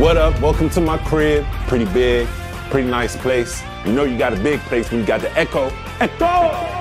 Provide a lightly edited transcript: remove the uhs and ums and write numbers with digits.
What up? Welcome to my crib. Pretty big, pretty nice place. You know you got a big place when you got the Echo. Echo!